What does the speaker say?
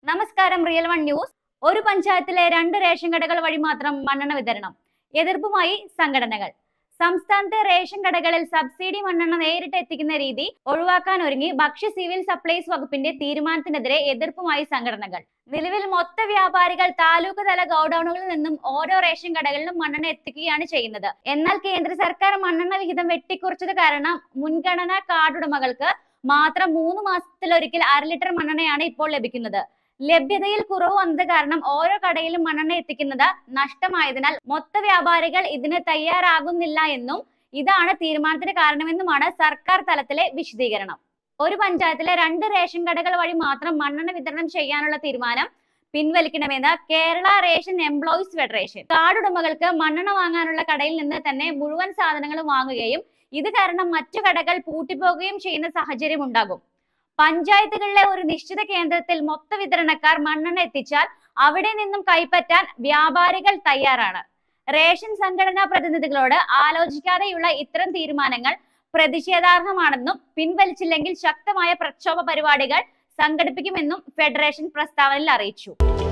നമസ്കാരം, real one news. ഒരു പഞ്ചായത്തിലെ 2 റേഷൻ കടകൾ വഴി മാത്രം മണ്ണെണ്ണ വിതരണം. എതിർപ്പുമായി സംഘടനകൾ. സംസ്ഥാനത്തെ റേഷൻ കടകളിൽ സബ്സിഡി മണ്ണെണ്ണ നേരിട്ട് എത്തിക്കുന്ന രീതി ഒഴിവാക്കാൻ ഒരുങ്ങി ഭക്ഷ്യ സിവിൽ സപ്ലൈസ് വകുപ്പിന്റെ തീരുമാനത്തിനെതിരെ എതിർപ്പുമായി സംഘടനകൾ. നിലവിൽ മൊത്ത വ്യാപാരികൾ താലൂക്ക് തല ഗോഡൌണുകളിൽ നിന്നും ഓരോ റേഷൻ കടകളിലും മണ്ണെണ്ണ എത്തിക്കുകയാണ് ചെയ്യുന്നത്. എന്നാൽ കേന്ദ്ര സർക്കാർ മണ്ണെണ്ണ വിഹിതം വെട്ടിക്കുറച്ചത് കാരണം മുൻഗണനാ കാർഡുടമകൾക്ക് മാത്രം 3 മാസത്തിലൊരിക്കൽ 1/2 ലിറ്റർ മണ്ണെണ്ണയാണ് ഇപ്പോൾ ലഭിക്കുന്നത്. ലഭ്യതയിൽ കുറവ് വന്നത് കാരണം ഓരോ കടയിലും മണ്ണെണ്ണ എത്തിക്കുന്നത് നഷ്ടമായതിനാൽ മൊത്ത വ്യാപാരികൾ ഇതിന് തയ്യാറാകുന്നില്ല എന്നും ഇതാണ് തീരുമാനത്തിന് കാരണമെന്നുമാണ് സർക്കാർ തലത്തിലെ വിശദീകരണം. ഒരു പഞ്ചായത്തിലെ 2 റേഷൻ കടകൾ വഴി മാത്രം മണ്ണെണ്ണ വിതരണം ചെയ്യാനുള്ള തീരുമാനം പിൻവലിക്കണമെന്ന് കേരള റേഷൻ എംപ്ലോയീസ് ഫെഡറേഷൻ. കാർഡുടമകൾക്ക് മണ്ണെണ്ണ വാങ്ങാനുള്ള കടയിൽ നിന്ന് തന്നെ മുഴുവൻ സാധനങ്ങളും വാങ്ങുകയും ഇത് കാരണം മറ്റു കടകൾ പൂട്ടിപ്പോകുകയും ചെയ്യുന്ന സാഹചര്യം ഉണ്ടാകും. പഞ്ചായത്തുകളിലെ ഒരു നിശ്ചിത കേന്ദ്രത്തിൽ മൊത്ത വിതരണക്കാർ മണ്ണെണ്ണ എത്തിച്ചാൽ അവിടെ നിന്നും കൈപ്പറ്റാൻ വ്യാപാരികൾ തയ്യാറാണ്. റേഷൻ സംഘടനാ പ്രതിനിധികളോട് ആലോചിക്കാതെയുള്ള ഇത്തരം തീരുമാനങ്ങൾ പ്രതിഷേധാർഹമാണെന്നും പിൻവലിച്ചില്ലെങ്കിൽ ശക്തമായ പ്രക്ഷോഭ പരിപാടികൾ സംഘടിപ്പിക്കുമെന്നും ഫെഡറേഷൻ പ്രസ്താവനയിൽ അറിയിച്ചു.